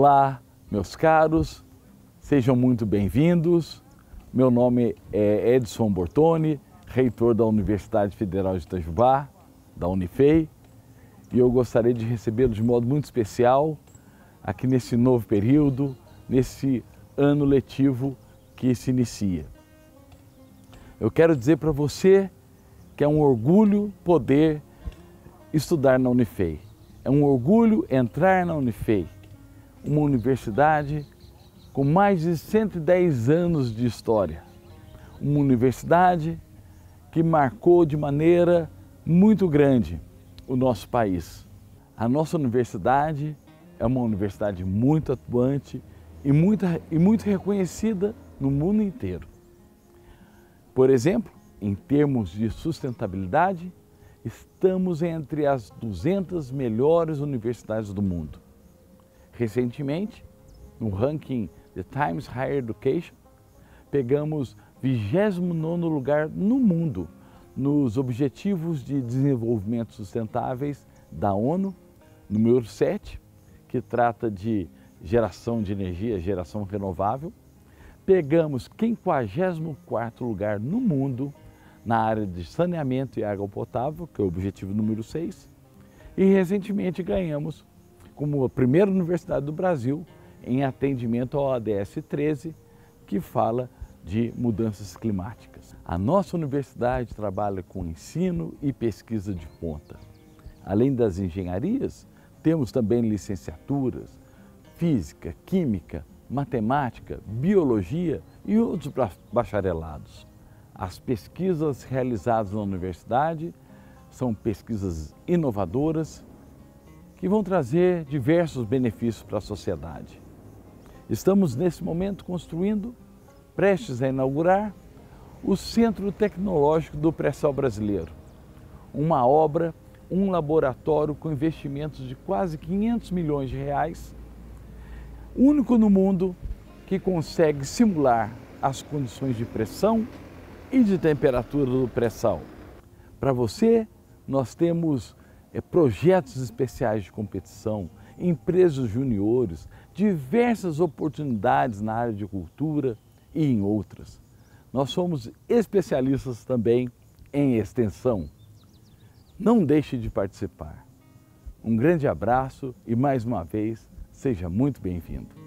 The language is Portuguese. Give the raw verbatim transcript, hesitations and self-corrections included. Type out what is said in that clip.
Olá, meus caros, sejam muito bem-vindos. Meu nome é Edson Bortoni, reitor da Universidade Federal de Itajubá, da Unifei, e eu gostaria de recebê-lo de modo muito especial aqui nesse novo período, nesse ano letivo que se inicia. Eu quero dizer para você que é um orgulho poder estudar na Unifei. É um orgulho entrar na Unifei, uma universidade com mais de cento e dez anos de história. Uma universidade que marcou de maneira muito grande o nosso país. A nossa universidade é uma universidade muito atuante e muito, e muito reconhecida no mundo inteiro. Por exemplo, em termos de sustentabilidade, estamos entre as duzentas melhores universidades do mundo. Recentemente, no ranking The Times Higher Education, pegamos vigésimo nono lugar no mundo nos Objetivos de Desenvolvimento Sustentáveis da ONU, número sete, que trata de geração de energia, geração renovável. Pegamos quinquagésimo quarto lugar no mundo na área de saneamento e água potável, que é o objetivo número seis, e recentemente ganhamos como a primeira universidade do Brasil em atendimento ao A D S treze, que fala de mudanças climáticas. A nossa universidade trabalha com ensino e pesquisa de ponta. Além das engenharias, temos também licenciaturas, física, química, matemática, biologia e outros bacharelados. As pesquisas realizadas na universidade são pesquisas inovadoras que vão trazer diversos benefícios para a sociedade. Estamos nesse momento construindo, prestes a inaugurar, o Centro Tecnológico do Pré-Sal Brasileiro, uma obra, um laboratório com investimentos de quase quinhentos milhões de reais, único no mundo que consegue simular as condições de pressão e de temperatura do pré-sal. Para você, nós temos é, projetos especiais de competição, empresas juniores, diversas oportunidades na área de cultura e em outras. Nós somos especialistas também em extensão. Não deixe de participar. Um grande abraço e, mais uma vez, seja muito bem-vindo.